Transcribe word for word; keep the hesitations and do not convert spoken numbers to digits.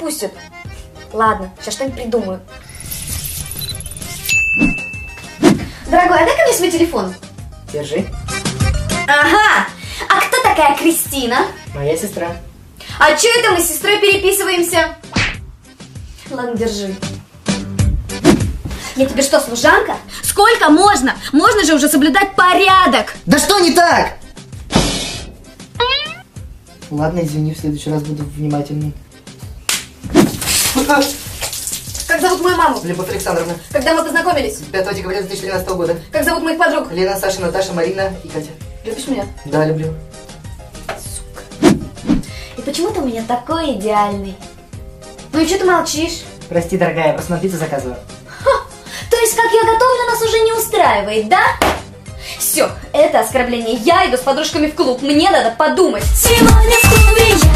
отпустят. Ладно, сейчас что-нибудь придумаю. Дорогой, а дай-ка мне свой телефон. Держи. Ага. А кто такая Кристина? Моя сестра. А че это мы с сестрой переписываемся? Ладно, держи. Я тебе что, служанка? Сколько можно? Можно же уже соблюдать порядок. Да что не так? Ладно, извини, в следующий раз буду внимательным. Как зовут мою маму? Любовь Александровна. Когда мы познакомились? пятого декабря две тысячи тринадцатого года. Как зовут моих подруг? Лена, Саша, Наташа, Марина и Катя. Любишь меня? Да, люблю. И почему ты у меня такой идеальный? Ну и что ты молчишь? Прости, дорогая, я просто на пиццу заказываю. Ха! То есть, как я готовлю, нас уже не устраивает, да? Все, это оскорбление. Я иду с подружками в клуб. Мне надо подумать. Сегодня в клубе